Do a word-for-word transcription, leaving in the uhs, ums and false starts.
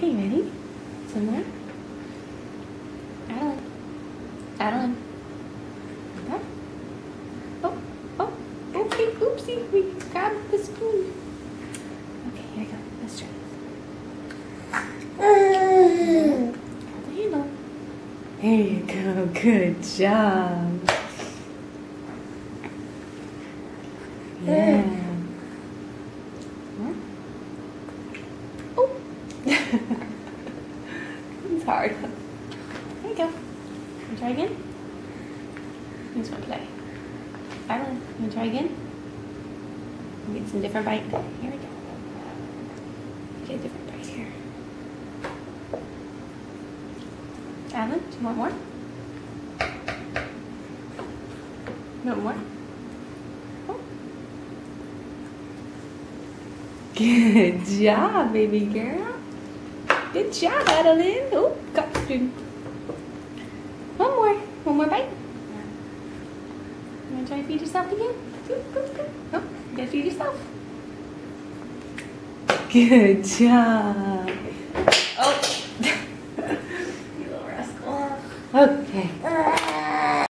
Okay, ready? Some more. Adeline. Adeline. Okay. Oh, oh, okay, oopsie, we grabbed the spoon. Okay, here we go. Let's try this. Grab the handle. There you go. Good job. Yeah. More? Oh. It's hard. There you go. Wanna try again? You just want to play. Adeline, you want to try again? We'll get some different bite. Here we go. Get a different bite here. Adeline, do you want more? You want more? Oh. Good job, baby girl. Good job, Adeline. Oh, got the spoon. One more. One more bite. You want to try to feed yourself again? Go, go, go. Oh, you gotta feed yourself. Good job.